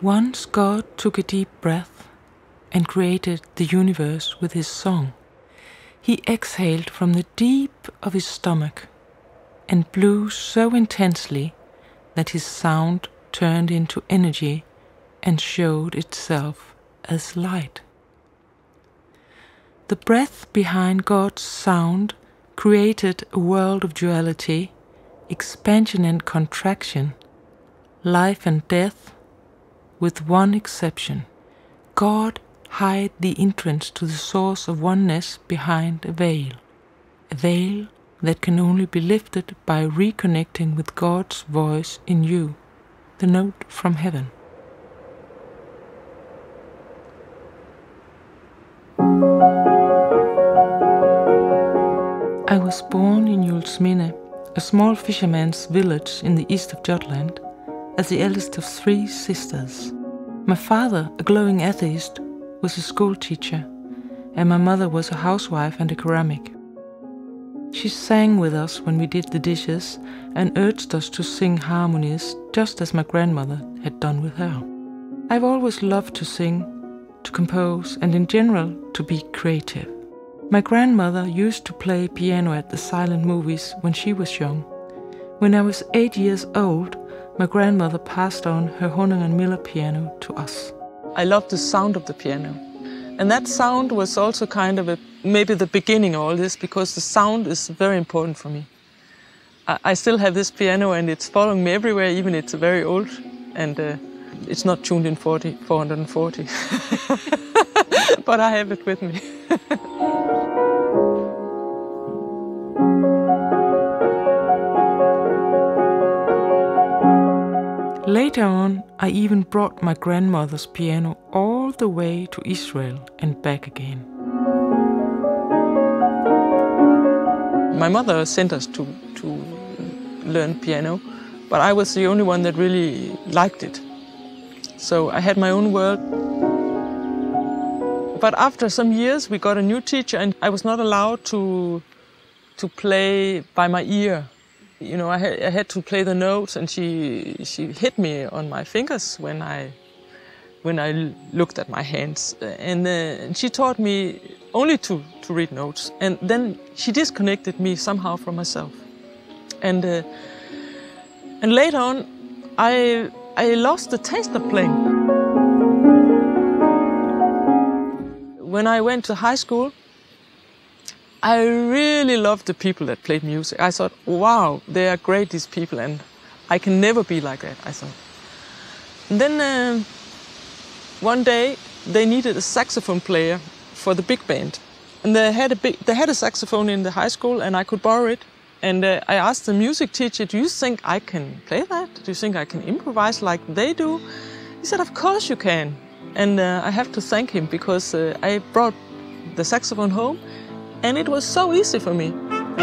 Once God took a deep breath and created the universe with his song. He exhaled from the deep of his stomach and blew so intensely that his sound turned into energy and showed itself as light. The breath behind God's sound created a world of duality, expansion and contraction, life and death, with one exception. God hid the entrance to the source of oneness behind a veil that can only be lifted by reconnecting with God's voice in you, the note from heaven. I was born in Juelsminde, a small fisherman's village in the east of Jutland, as the eldest of 3 sisters. My father, a glowing atheist, was a school teacher, and my mother was a housewife and a ceramic. She sang with us when we did the dishes and urged us to sing harmonies just as my grandmother had done with her. I've always loved to sing, to compose, and in general to be creative. My grandmother used to play piano at the silent movies when she was young. When I was 8 years old, my grandmother passed on her Hoeijmans Miller piano to us. I loved the sound of the piano. And that sound was also kind of maybe the beginning of all this, because the sound is very important for me. I still have this piano and it's following me everywhere, even it's very old. And it's not tuned in 440. But I have it with me. Later on, I even brought my grandmother's piano all the way to Israel and back again. My mother sent us to learn piano, but I was the only one that really liked it. So I had my own world. But after some years, we got a new teacher, and I was not allowed to play by my ear. You know, I had to play the notes, and she hit me on my fingers when I looked at my hands. And she taught me only to read notes. And then she disconnected me somehow from myself. And later on, I lost the taste of playing. When I went to high school, I really loved the people that played music. I thought, wow, they are great, these people, and I can never be like that, I thought. And then one day, they needed a saxophone player for the big band. And they had a saxophone in the high school, and I could borrow it. And I asked the music teacher, do you think I can play that? Do you think I can improvise like they do? He said, of course you can. And I have to thank him, because I brought the saxophone home, and it was so easy for me.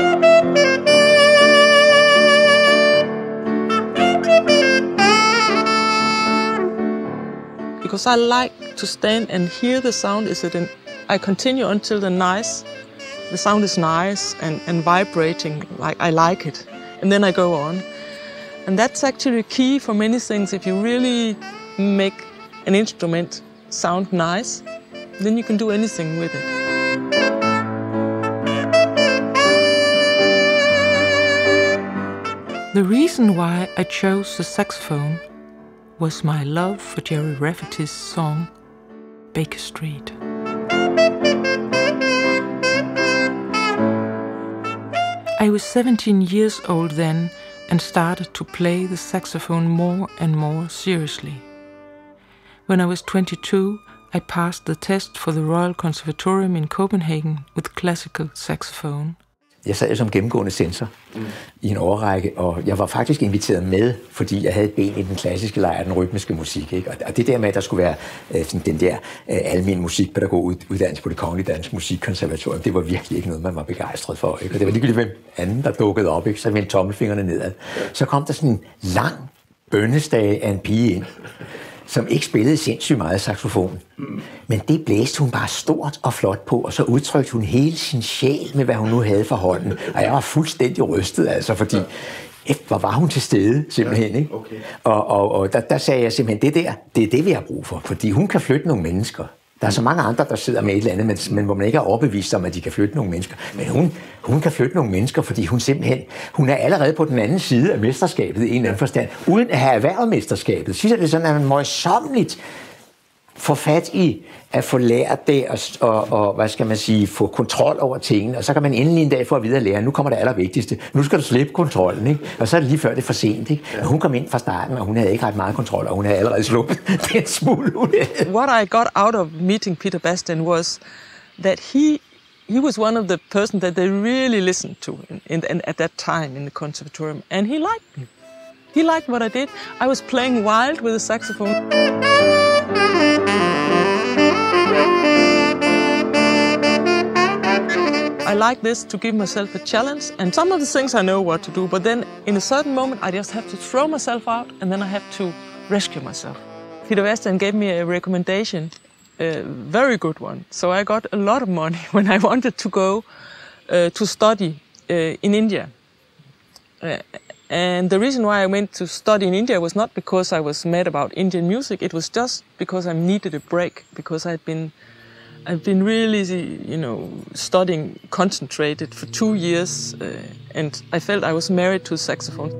Because I like to stand and hear the sound. I continue until the sound is nice and vibrating, like I like it. And then I go on. And that's actually key for many things. If you really make an instrument sound nice, then you can do anything with it. The reason why I chose the saxophone was my love for Jerry Rafferty's song, Baker Street. I was 17 years old then and started to play the saxophone more and more seriously. When I was 22, I passed the test for the Royal Conservatorium in Copenhagen with classical saxophone. Jeg sad som gennemgående censor i en årrække, og jeg var faktisk inviteret med, fordi jeg havde et ben i den klassiske lejr, den rytmiske musik. Ikke? Og det der med, at der skulle være sådan den der almen musikpædagoguddannelse på Det Kongelige Danske Musikkonservatorium, det var virkelig ikke noget, man var begejstret for. Ikke? Og det var ligegyldigt hvem anden, der dukkede op, ikke? Så vendte tommelfingrene nedad. Så kom der sådan en lang bønnestage af en pige ind, som ikke spillede sindssygt meget saxofon. Men det blæste hun bare stort og flot på, og så udtrykte hun hele sin sjæl med, hvad hun nu havde for hånden. Og jeg var fuldstændig rystet, altså, fordi hvor var hun til stede, simpelthen. Ikke? Okay. Og der sagde jeg simpelthen, det er det, vi har brug for, fordi hun kan flytte nogle mennesker. Der er så mange andre, der sidder med et eller andet, men hvor man ikke er overbevist om, at de kan flytte nogle mennesker. Men hun kan flytte nogle mennesker, fordi hun er allerede på den anden side af mesterskabet i en eller anden forstand, uden at have erhvervet mesterskabet. Så er det sådan, at man møjsommeligt få fat i at få lært det og hvad skal man sige, få kontrol over tingene, og så kan man endelig en dag få at vide at lære, nu kommer det allervigtigste, nu skal du slippe kontrollen, ikke? Og så er det lige før det er for sent, ikke? Og hun kom ind fra starten, og hun havde ikke ret meget kontrol, og hun havde allerede sluppet den smule ud af. What I got out of meeting Peter Bastian was that he was one of the person that they really listened to at that time in the conservatorium, and he liked me. He liked what I did. I was playing wild with the saxophone. I like this to give myself a challenge, and some of the things I know what to do, but then in a certain moment I just have to throw myself out, and then I have to rescue myself. Peter Bastian gave me a recommendation, a very good one. So I got a lot of money when I wanted to go to study in India. And the reason why I went to study in India was not because I was mad about Indian music. It was just because I needed a break, because I've been really, studying concentrated for 2 years, and I felt I was married to saxophone.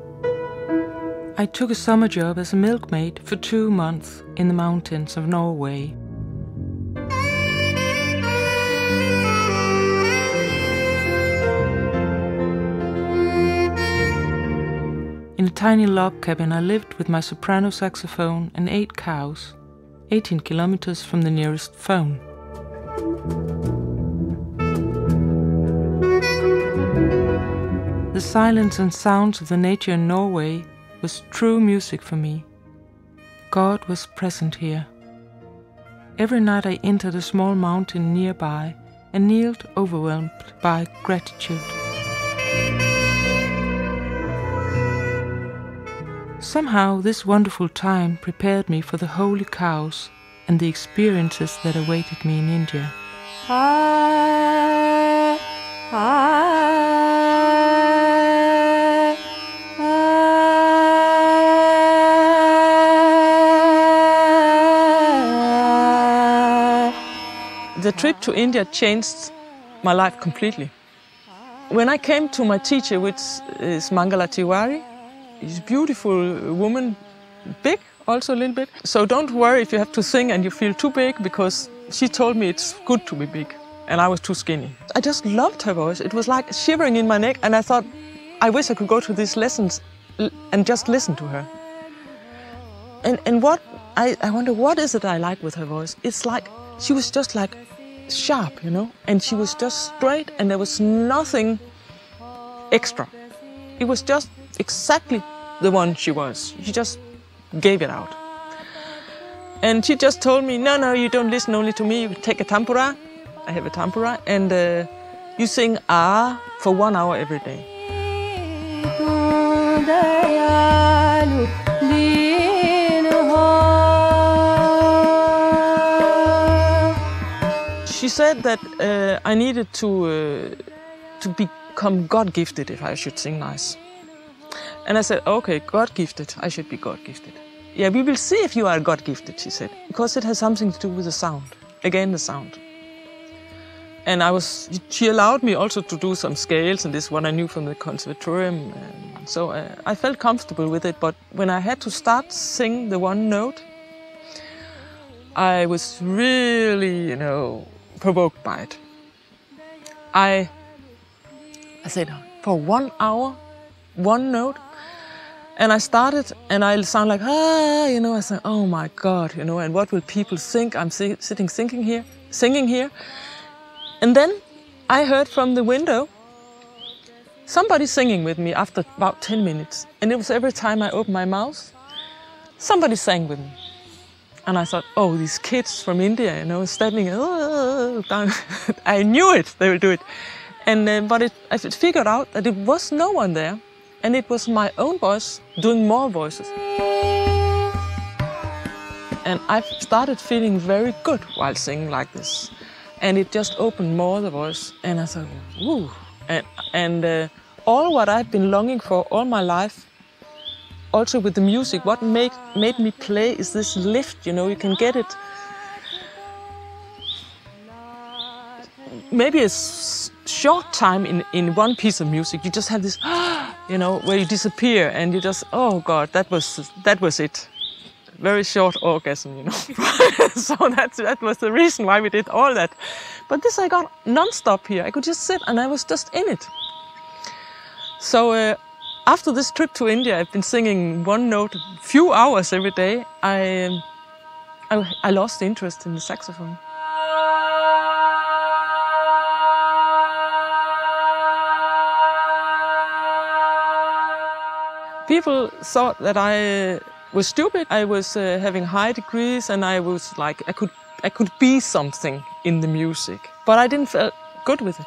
I took a summer job as a milkmaid for 2 months in the mountains of Norway. In a tiny log cabin, I lived with my soprano saxophone and 8 cows, 18 kilometers from the nearest phone. The silence and sounds of the nature in Norway was true music for me. God was present here. Every night I entered a small mountain nearby and kneeled overwhelmed by gratitude. Somehow this wonderful time prepared me for the holy cows and the experiences that awaited me in India. The trip to India changed my life completely. When I came to my teacher, which is Mangala Tiwari, she's a beautiful woman, big also a little bit. So don't worry if you have to sing and you feel too big, because she told me it's good to be big and I was too skinny. I just loved her voice. It was like shivering in my neck, and I thought, I wish I could go to these lessons and just listen to her. And what I wonder, what is it I like with her voice? It's like she was just like sharp, and she was just straight, and there was nothing extra. It was just exactly the one she was. She just gave it out. And she just told me, no, you don't listen only to me. You take a tambura. I have a tambura. And you sing for 1 hour every day. She said that I needed to become God-gifted if I should sing nice. And I said, okay, God-gifted, I should be God-gifted. Yeah, we will see if you are God-gifted, she said, because it has something to do with the sound. Again, the sound. And she allowed me also to do some scales, and this is what I knew from the conservatorium. So I felt comfortable with it, but when I had to start sing the one note, I was really, provoked by it. I said, for 1 hour, one note, and I started, and I sound like, I said, oh my God, and what will people think? I'm sitting singing here. And then I heard from the window somebody singing with me after about 10 minutes. And it was every time I opened my mouth, somebody sang with me. And I thought, oh, these kids from India, standing down. I knew it, they will do it. And but I figured out that it was no one there. And it was my own voice doing more voices. And I started feeling very good while singing like this. And it just opened more the voice. And I thought, woo. And all what I've been longing for all my life, also with the music, what made me play is this lift, you know, you can get it maybe a short time in one piece of music. You just have this, you know, where you disappear and you just, oh God, that was it. Very short orgasm, you know. So that was the reason why we did all that. But this I got non-stop here. I could just sit and I was just in it. So after this trip to India, I've been singing one note a few hours every day. I lost interest in the saxophone. People thought that I was stupid. I was having high degrees, and I was like I could be something in the music, but I didn't feel good with it.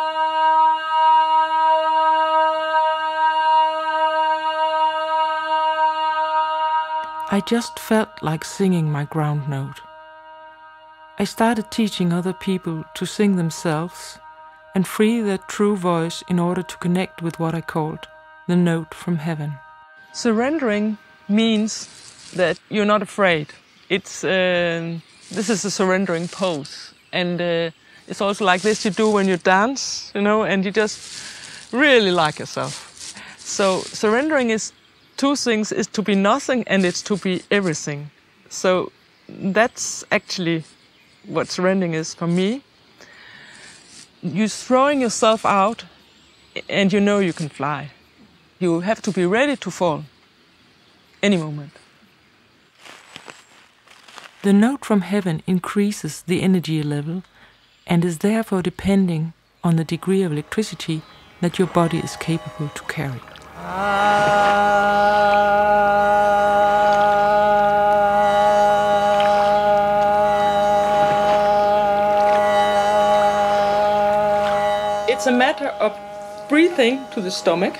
I just felt like singing my ground note. I started teaching other people to sing themselves and free their true voice in order to connect with what I called the note from heaven. Surrendering means that you're not afraid. It's this is a surrendering pose, and it's also like this you do when you dance, you know, and you just really like yourself. So surrendering is two things: is to be nothing and it's to be everything. So that's actually what surrendering is for me. You're throwing yourself out, and you know you can fly. You have to be ready to fall any moment. The note from heaven increases the energy level and is therefore depending on the degree of electricity that your body is capable to carry. It's a matter of breathing to the stomach.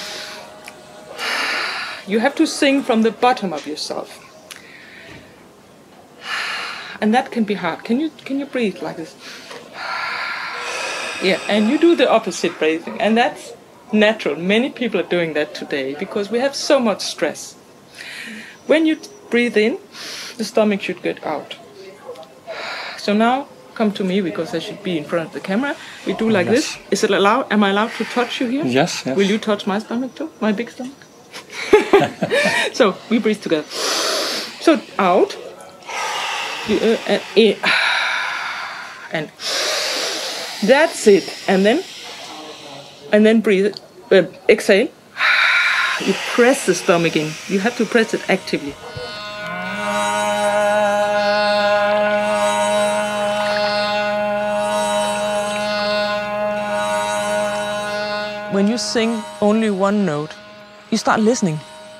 You have to sing from the bottom of yourself. And that can be hard. Can you breathe like this? Yeah, and you do the opposite breathing, and that's natural. Many people are doing that today because we have so much stress. When you breathe in, the stomach should get out. So now come to me because I should be in front of the camera. We do like this. Is it allowed? Am I allowed to touch you here? Yes. Will you touch my stomach too? My big stomach? So we breathe together. So out. And that's it. And then breathe. Exhale. You press the stomach in. You have to press it actively. When you sing only one note, you start listening.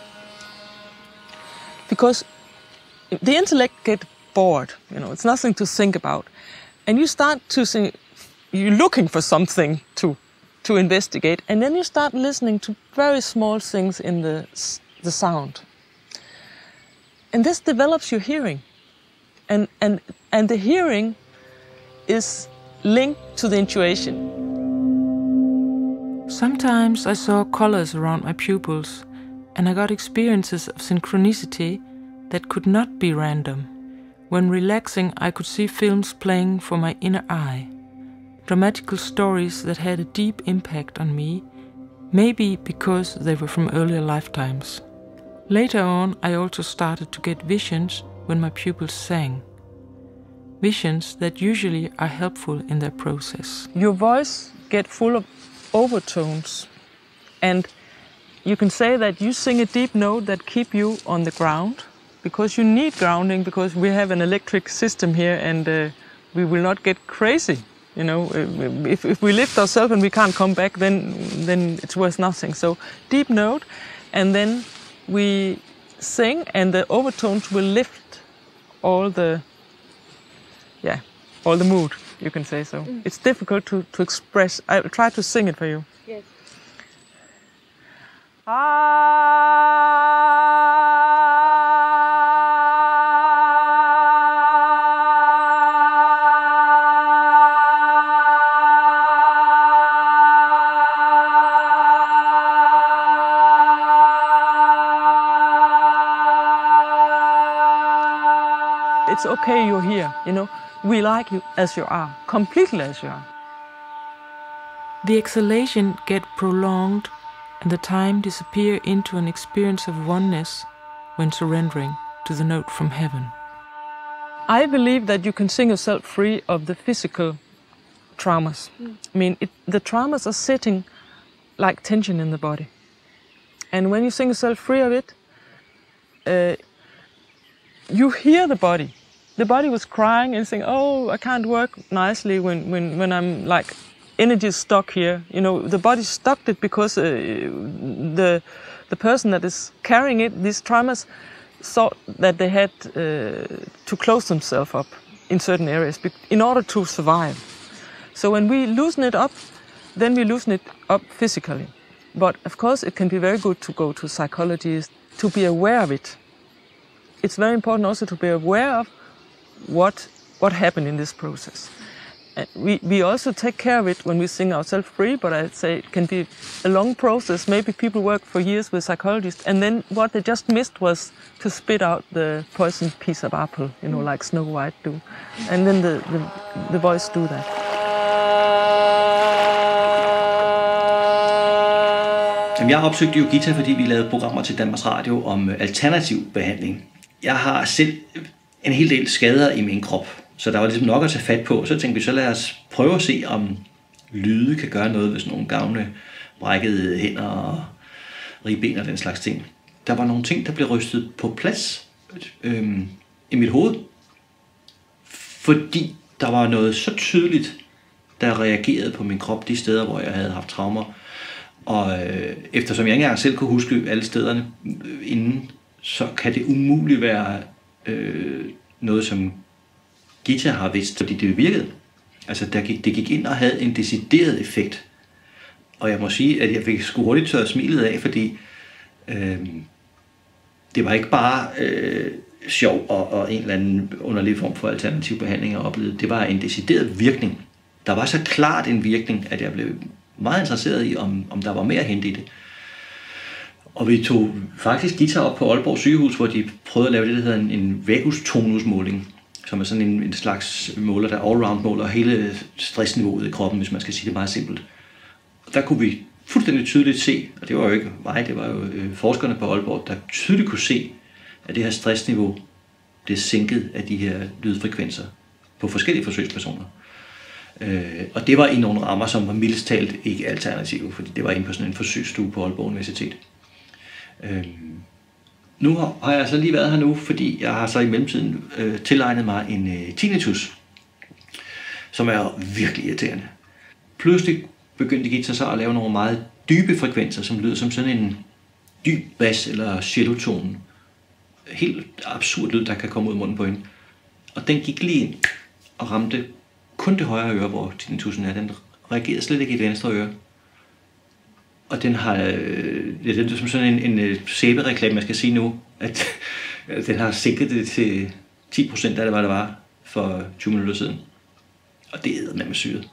Because the intellect gets bored, you know, it's nothing to think about. And you start to sing, you're looking for something to investigate, and then you start listening to very small things in the sound. And this develops your hearing. And the hearing is linked to the intuition. Sometimes I saw colors around my pupils, and I got experiences of synchronicity that could not be random. When relaxing, I could see films playing for my inner eye, dramatical stories that had a deep impact on me, maybe because they were from earlier lifetimes. Later on, I also started to get visions when my pupils sang. Visions that usually are helpful in their process. Your voice gets full of overtones, and you can say that you sing a deep note that keep you on the ground, because you need grounding, because we have an electric system here, and we will not get crazy. You know, if we lift ourselves and we can't come back, then it's worth nothing. So deep note, and then we sing, and the overtones will lift all the mood, you can say so. It's difficult to express. I'll try to sing it for you. Yes. it's okay you're here, you know. We like you as you are, completely as you are. The exhalation get prolonged and the time disappear into an experience of oneness when surrendering to the note from heaven. I believe that you can sing yourself free of the physical traumas. I mean, the traumas are sitting like tension in the body. And when you sing yourself free of it, you hear the body. The body was crying and saying, oh, I can't work nicely when I'm like, energy is stuck here. You know, the body stuck it because the person that is carrying it, these traumas, thought that they had to close themselves up in certain areas in order to survive. So when we loosen it up, then we loosen it up physically. But of course, it can be very good to go to psychologists to be aware of it. It's very important also to be aware of what happened in this process. And we also take care of it when we sing ourselves free, but I'd say it can be a long process. Maybe people work for years with psychologists, and then what they just missed was to spit out the poisoned piece of apple, you know, like Snow White do. And then the voice do that. Jeg opsøgte jo Githa, fordi vi lavede programmer til Danmarks Radio om alternativ behandling. Jeg har selv en hel del skader i min krop, så der var ligesom nok at tage fat på. Så tænkte vi, så lad os prøve at se, om lyde kan gøre noget ved sådan nogle gamle, brækkede hænder og ribben og den slags ting. Der var nogle ting, der blev rystet på plads i mit hoved, fordi der var noget så tydeligt, der reagerede på min krop de steder, hvor jeg havde haft traumer. Og eftersom jeg ikke engang selv kunne huske alle stederne inden, så kan det umuligt være noget, som Githa har vidst, fordi det virkede. Altså, det gik ind og havde en decideret effekt. Og jeg må sige, at jeg fik sgu hurtigt tørret smilet af, fordi det var ikke bare sjov og en eller anden underlig form for alternativ behandling, jeg oplevede. Det var en decideret virkning. Der var så klart en virkning, at jeg blev meget interesseret i, om der var mere at hente i det. Og vi tog faktisk Githa op på Aalborg sygehus, hvor de prøvede at lave det, der hedder en vagus-tonusmåling, som er sådan en slags måler, der all-round måler hele stressniveauet i kroppen, hvis man skal sige det meget simpelt. Og der kunne vi fuldstændig tydeligt se, og det var jo ikke mig, det var jo forskerne på Aalborg, der tydeligt kunne se, at det her stressniveau, det er sænket af de her lydfrekvenser på forskellige forsøgspersoner. Og det var i nogle rammer, som var mildest talt ikke alternative, fordi det var inde på sådan en forsøgsstue på Aalborg Universitet. Nu har jeg så lige været her nu, fordi jeg har så i mellemtiden tilegnet mig en tinnitus, som er virkelig irriterende. Pludselig begyndte Githa så at lave nogle meget dybe frekvenser, som lyder som sådan en dyb bas eller cellotone. Helt absurd lyd, der kan komme ud af munden på hende. Og den gik lige ind og ramte kun det højre øre, hvor tinnitusen er. Den reagerede slet ikke i det venstre øre. Og den har, det er som sådan en sæbereklame, man skal sige nu, at den har sænket det til 10% af det, hvad det var for 20 minutter siden. Og det er med syret.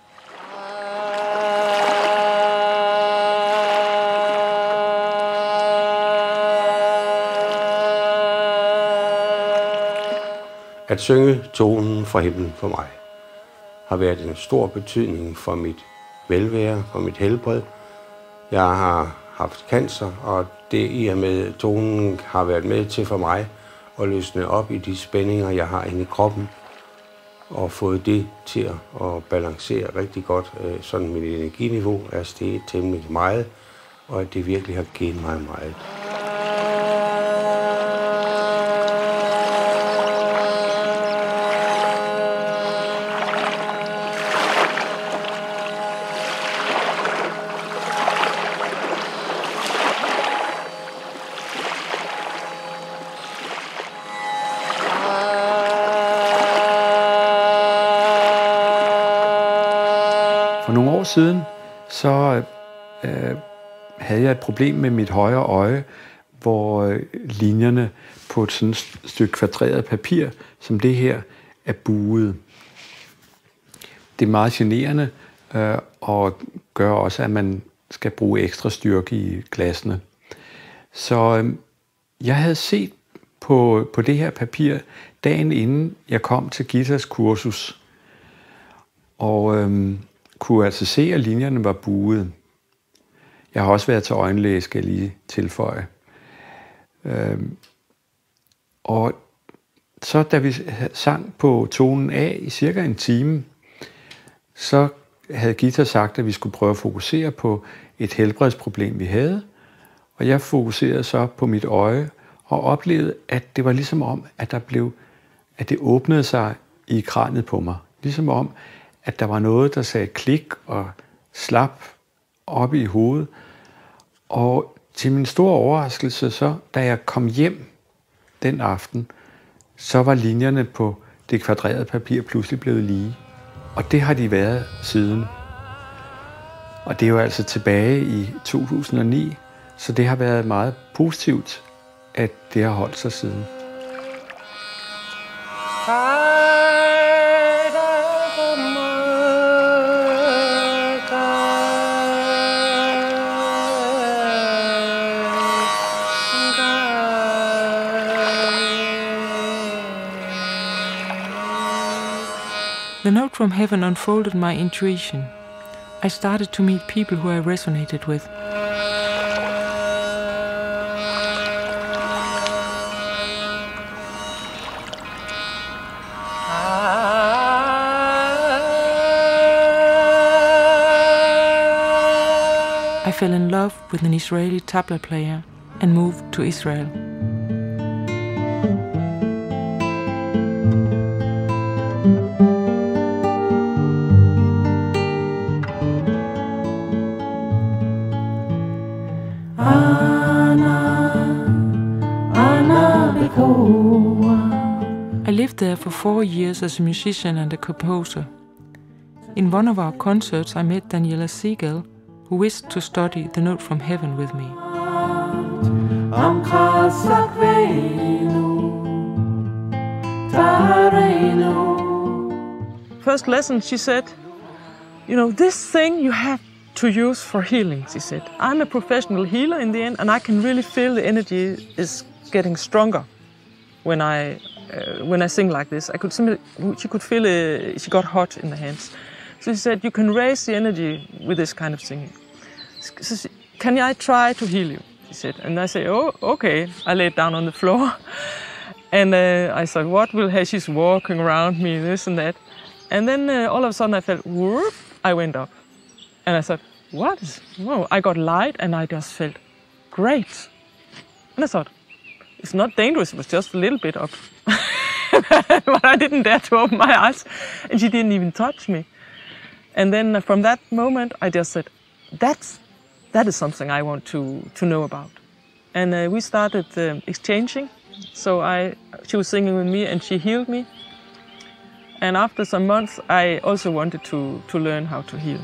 At synge tonen fra himlen for mig har været en stor betydning for mit velvære, for mit helbred. Jeg har haft cancer, og det i og med tonen har været med til for mig at løsne op i de spændinger, jeg har inde i kroppen, og fået det til at balancere rigtig godt, sådan mit energiniveau er steget temmelig meget, og at det virkelig har givet mig meget. For nogle år siden, så havde jeg et problem med mit højre øje, hvor linjerne på et sådan stykke kvadreret papir, som det her, er buede. Det er meget generende og gør også, at man skal bruge ekstra styrke i glassene. Så jeg havde set på det her papir dagen inden jeg kom til Githas kursus, og kunne altså se, at linjerne var buede. Jeg har også været til øjenlæge, skal jeg lige tilføje. Og så da vi sang på tonen A i cirka en time, så havde Githa sagt, at vi skulle prøve at fokusere på et helbredsproblem, vi havde. Og jeg fokuserede så på mit øje og oplevede, at det var ligesom om, at det åbnede sig i kraniet på mig. Ligesom om, at der var noget, der sagde klik og slap op i hovedet. Og til min store overraskelse, så da jeg kom hjem den aften, så var linjerne på det kvadrerede papir pludselig blevet lige. Og det har de været siden. Og det er jo altså tilbage i 2009, så det har været meget positivt, at det har holdt sig siden. The note from heaven unfolded my intuition. I started to meet people who I resonated with. I fell in love with an Israeli tabla player and moved to Israel. I lived there for 4 years as a musician and a composer. In one of our concerts, I met Daniela Siegel, who wished to study the note from heaven with me. First lesson, she said, you know, this thing you have to use for healing, she said. I'm a professional healer in the end, and I can really feel the energy is getting stronger when I sing like this. She could feel it, she got hot in the hands. So she said, you can raise the energy with this kind of singing. So can I try to heal you? She said. And I said, oh, okay. I laid down on the floor. And I said, what will have? She's walking around me, this and that. And then all of a sudden I felt, whoop, I went up. And I thought, what? Whoa, I got light and I just felt great. And I thought, it's not dangerous, it was just a little bit up. But I didn't dare to open my eyes. And she didn't even touch me. And then from that moment, I just said, that is something I want to know about. And we started exchanging. So she was singing with me and she healed me. And after some months, I also wanted to learn how to heal.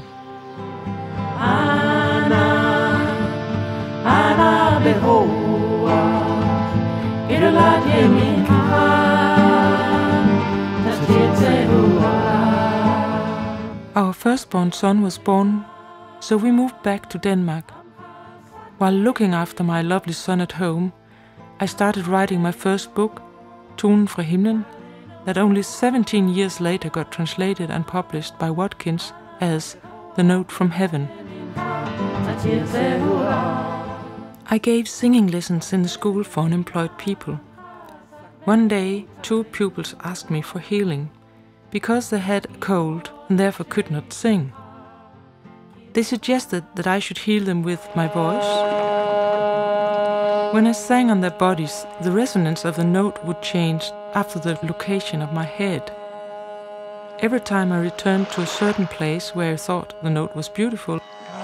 Our firstborn son was born, so we moved back to Denmark. While looking after my lovely son at home, I started writing my first book, Tonen fra himlen, that only 17 years later got translated and published by Watkins as The Note from Heaven. I gave singing lessons in the school for unemployed people. One day, 2 pupils asked me for healing, because they had a cold and therefore could not sing. They suggested that I should heal them with my voice. When I sang on their bodies, the resonance of the note would change after the location of my head. Every time I returned to a certain place where I thought the note was beautiful,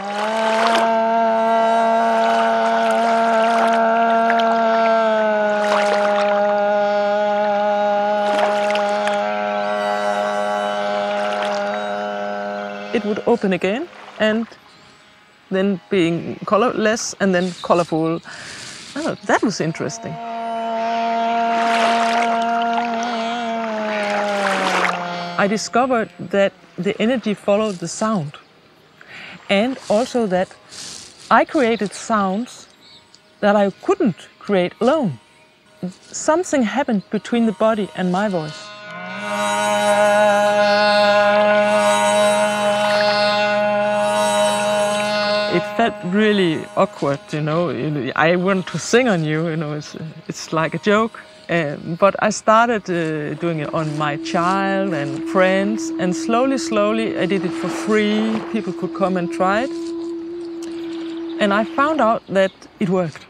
it would open again, and then being colorless and then colorful. Oh, that was interesting. I discovered that the energy followed the sound, and also that I created sounds that I couldn't create alone. something happened between the body and my voice. It felt really awkward, I want to sing on you, it's like a joke. But I started doing it on my child and friends, and slowly I did it for free. People could come and try it. And I found out that it worked.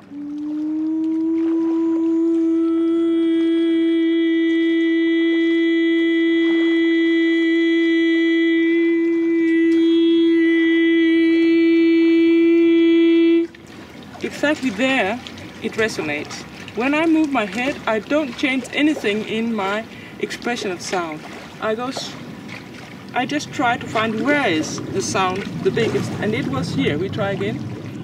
Exactly there, it resonates. When I move my head, I don't change anything in my expression of sound. I just try to find where is the sound the biggest, and it was here. We try again.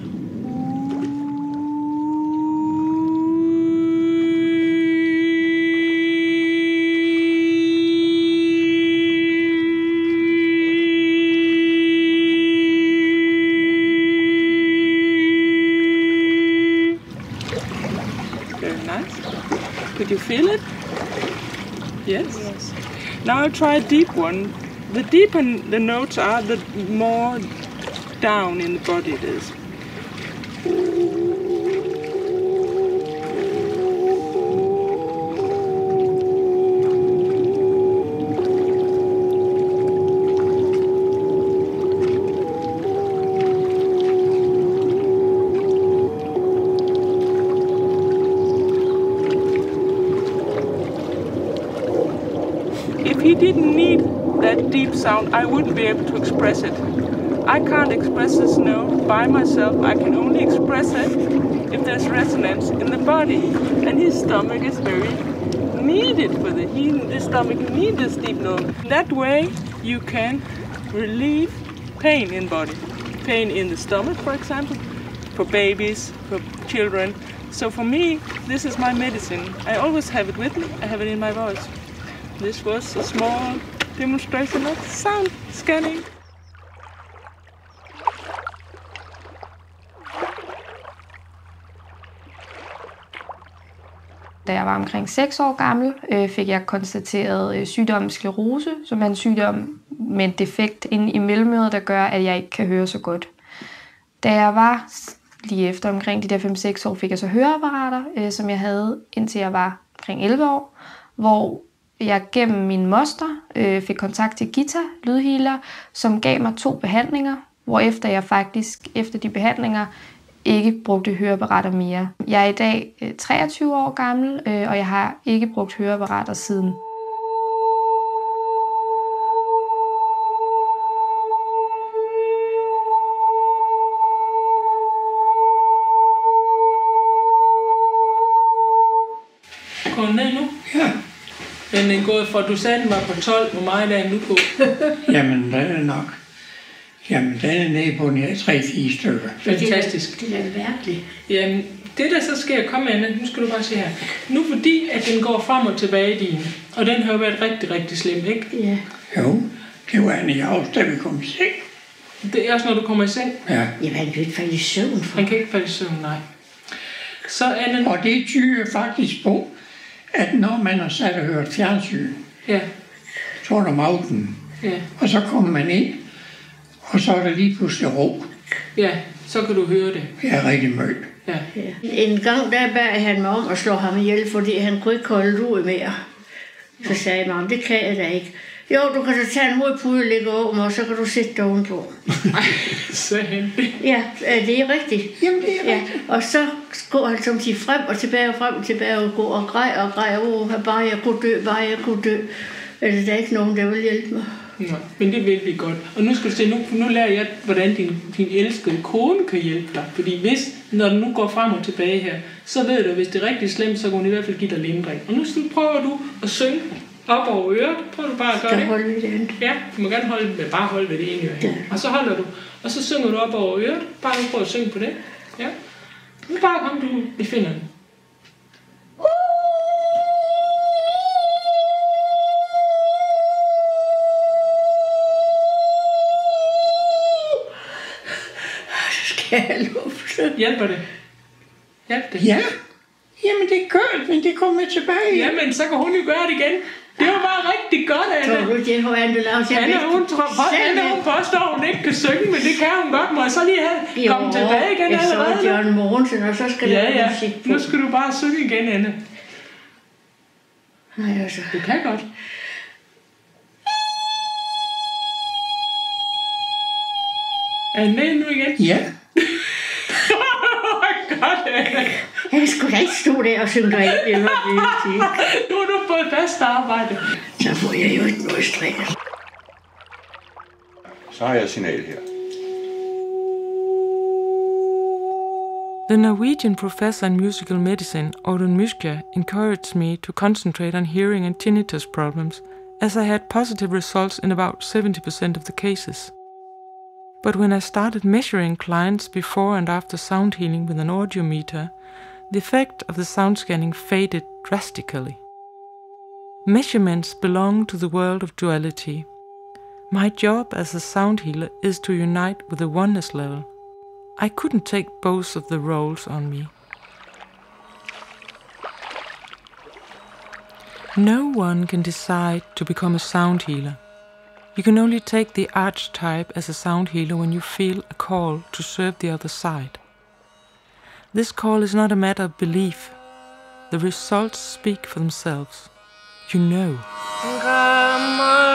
Could you feel it? Yes? Yes. Now I'll try a deep one. The deeper the notes are, the more down in the body it is. If he didn't need that deep sound, I wouldn't be able to express it. I can't express this note by myself. I can only express it if there's resonance in the body. And his stomach is very needed for this. The stomach needs this deep note. That way you can relieve pain in body. Pain in the stomach, for example, for babies, for children. So for me, this is my medicine. I always have it with me. I have it in my voice. This was a small demonstration of sound scanning. Da jeg var omkring 6 år gammel, fik jeg konstateret sygdommen sklerose, som er en sygdom med en defekt inde i mellemøret, der gør, at jeg ikke kan høre så godt. Da jeg var lige efter omkring de der 5-6 år, fik jeg så høreapparater, som jeg havde indtil jeg var omkring 11 år, hvor jeg gennem min moster fik kontakt til Githa lydhealer, som gav mig 2 behandlinger, hvorefter jeg faktisk efter de behandlinger ikke brugte høreapparater mere. Jeg er i dag 23 år gammel, og jeg har ikke brugt høreapparater siden. Kom ned nu? Ja. Men den går fra, du sagde, den var på 12. Hvor meget er den nu på? Jamen, den er nok. Jamen, den er nede på den her 3-4 stykker. Fantastisk. Det er virkelig. Jamen, det der så sker, kom Anna, nu skal du bare se her. Nu fordi, at den går frem og tilbage i din, og den har jo været rigtig, rigtig slem, ikke? Ja. Jo, det var Anna også, da vi kom i seng. Det er også, når du kommer i seng? Ja. Jamen, han kan ikke falde i søvn for. Han kan ikke falde i søvn, nej. Så Anna... Og det tyder faktisk på, at når man har sat og hørt fjernsyn, ja. så er der om aftenen, ja. Og så kommer man ind, og så er der lige pludselig ro. Ja, så kan du høre det. Ja, rigtig mødt. Ja. Ja. En gang der bad han mig om at slå ham ihjel, fordi han kunne ikke holde ud mere. Så sagde jeg mig, det kan jeg da ikke. Jo, du kan så tage en hovedpude og lægge over mig, og så kan du sætte dig ovenpå. Nej, sagde han det? Ja, det er rigtigt. Jamen, det er rigtigt. Ja. Og så går han som sige frem og tilbage og går og græder, bare jeg kunne dø. Eller der er ikke nogen, der vil hjælpe mig. Nej, men det vil vi godt. Og nu skal du se, nu lærer jeg, hvordan din elskede kone kan hjælpe dig. Fordi når den nu går frem og tilbage her, så ved du, at hvis det er rigtig slemt, så kan hun i hvert fald give dig lindring. Og nu prøver du at synge op over øret. Prøv du bare at gøre det. Skal holde ved det andet? Ja, du må gerne holde det, bare holde ved det ene øre. Ja. Og så holder du. Og så synger du op over øret. Bare nu prøv at synge på det. Ja. Nu bare kom du, vi finder den. Skal jeg lufte? Hjælper det? Hjælp det? Ja, Jamen, det er kørt, men det kommer tilbage. Jamen, så kan hun jo gøre det igen. Det var bare rigtig godt, Anne. Tror du, det har Anne lavet til Anne, hun påstår, hun ikke kan synge, men det kan hun godt. Må jeg så lige have kommet tilbage igen allerede? Jeg så Jørgen Mogensen, og så skal der være musik på. Nu skal du bare synge igen, Anne. Nej, altså. Du kan godt. Er den med nu igen? Ja. Godt, Anne. Jeg skulle da ikke stå der og synge dig ind eller noget. Nu har du fået fast arbejde. Så får jeg jo ikke noget strikket. Så har jeg signal her. The Norwegian professor in musical medicine, Audun Myskja, encouraged me to concentrate on hearing and tinnitus problems, as I had positive results in about 70% of the cases. But when I started measuring clients before and after sound healing with an audiometer, the effect of the sound scanning faded drastically. Measurements belong to the world of duality. My job as a sound healer is to unite with the oneness level. I couldn't take both of the roles on me. No one can decide to become a sound healer. You can only take the archetype as a sound healer when you feel a call to serve the other side. This call is not a matter of belief. The results speak for themselves. You know.